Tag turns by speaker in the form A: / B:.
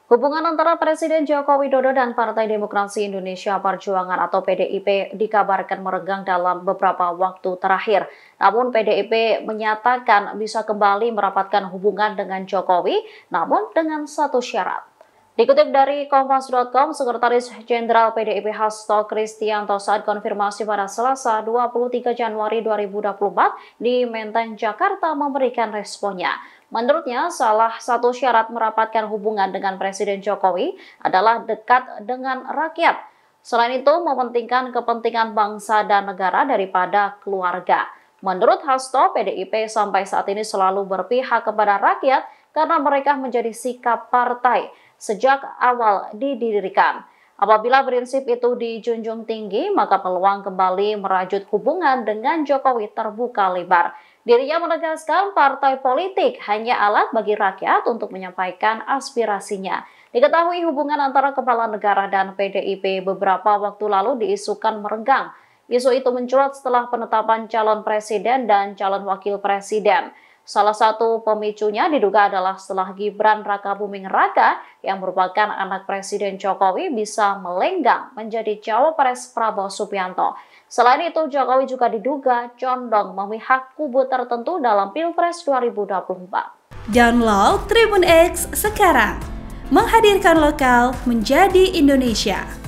A: Hubungan antara Presiden Joko Widodo dan Partai Demokrasi Indonesia Perjuangan atau PDIP dikabarkan merenggang dalam beberapa waktu terakhir. Namun PDIP menyatakan bisa kembali merapatkan hubungan dengan Jokowi, namun dengan satu syarat. Dikutip dari Kompas.com, Sekretaris Jenderal PDIP Hasto Kristianto saat konfirmasi pada Selasa 23 Januari 2024 di Menteng, Jakarta memberikan responnya. Menurutnya, salah satu syarat merapatkan hubungan dengan Presiden Jokowi adalah dekat dengan rakyat. Selain itu, mementingkan kepentingan bangsa dan negara daripada keluarga. Menurut Hasto, PDIP sampai saat ini selalu berpihak kepada rakyat karena mereka menjadi sikap partai sejak awal didirikan. Apabila prinsip itu dijunjung tinggi, maka peluang kembali merajut hubungan dengan Jokowi terbuka lebar. Dirinya menegaskan partai politik hanya alat bagi rakyat untuk menyampaikan aspirasinya. Diketahui hubungan antara kepala negara dan PDIP beberapa waktu lalu diisukan merenggang. Isu itu mencuat setelah penetapan calon presiden dan calon wakil presiden. Salah satu pemicunya diduga adalah setelah Gibran Rakabuming Raka yang merupakan anak Presiden Jokowi bisa melenggang menjadi cawapres Prabowo Subianto. Selain itu, Jokowi juga diduga condong memihak kubu tertentu dalam Pilpres 2024.
B: Download Tribun X sekarang, menghadirkan lokal menjadi Indonesia.